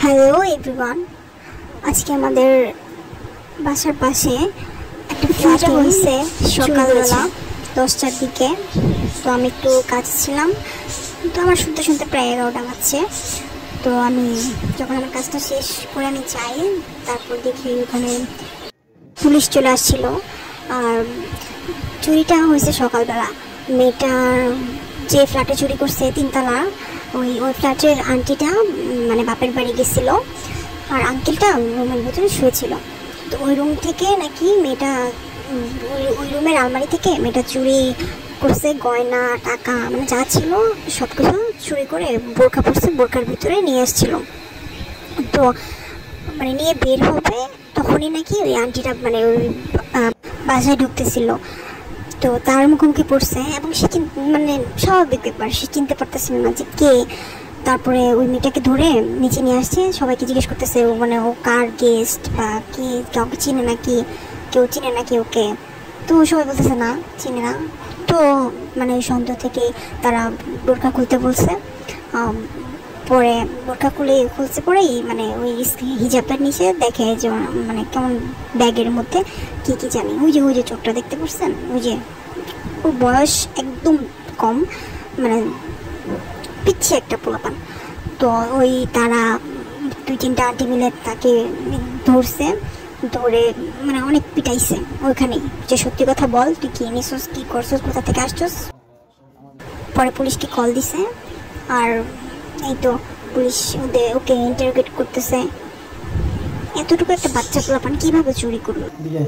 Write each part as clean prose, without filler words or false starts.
Hello everyone, আজকে আমাদের বাসার পাশে একটা ফ্ল্যাট হয়েছে সকালবেলা 10টার দিকে। তো আমি একটু কাজে ছিলাম, তো আমার শুনতে শুনতে প্রায় 11টা বাজছে। তো আমি যখন আমার কাজটা শেষ করে আমি যাই, তারপর দেখি ওখানে পুলিশ চলে আসছিল। আর চুরিটা হয়েছে সকালবেলা। মেয়েটার যে ফ্ল্যাটে চুরি করছে 3তলা, ওই ফ্ল্যাটের আন্টিটা মানে বাপের বাড়ি গেছিলো, আর আঙ্কেলটা রুমের ভিতরে শুয়েছিল। তো ওই রুম থেকে নাকি মেয়েটা ওই রুমের আলমারি থেকে মেয়েটা চুরি করছে, গয়না টাকা মানে যা ছিল সব কিছু চুরি করে বোরকা পরছে, বোরকার ভিতরে নিয়ে আসছিল। তো মানে নিয়ে বের হবে তখনই নাকি ওই আন্টিটা মানে ওই বাসায় ঢুকতেছিল। তো তার মুখোমুখি পড়ছে এবং সে মানে স্বাভাবিক ব্যাপার, সে চিনতে পারতেছিল না যে কে। তারপরে ওই মেয়েটাকে ধরে নিচে নিয়ে আসছে, সবাইকে জিজ্ঞেস করতেছে মানে ও কার গেস্ট বা কে, কাউকে চিনে নাকি, কেউ চিনে নাকি ওকে। তো সবাই বলতেছে না, চিনে না। তো মানে ওই সন্দেহ থেকে তারা বোরকা খুলতে বলছে। পরে বোরকা খুলছে পরেই মানে ওই হিজাবটার নিচে দেখে যে মানে কেমন ব্যাগের মধ্যে কী কী জানি। ওই যে চোখটা দেখতে পাচ্ছেন, ওই যে ওর বয়স একদম কম, মানে পিচ্ছি একটা পোলাপান। তো ওই তারা 2-3টা আন্টি মিলে তাকে ধরছে, ধরে মানে অনেক পিটাইছে ওইখানেই, যে সত্যি কথা বল, তুই কি এনেছিস, কী করছিস, কোথা থেকে আসছিস। পরে পুলিশকে কল দিছে, আর এই তো পুলিশ ওকে ইন্টারোগেট করতেছে। এতটুকু একটা বাচ্চা পোলাপান কিভাবে চুরি করলো?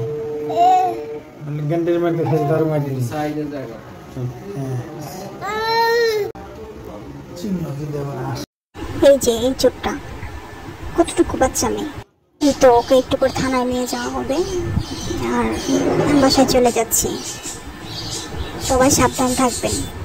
এই যে এই চোরটা কতটুকু বাচ্চা মেয়ে। এই তো ওকে একটু করে থানায় নিয়ে যাওয়া হবে, আর বাসায় চলে যাচ্ছি। সবাই সাবধান থাকবেন।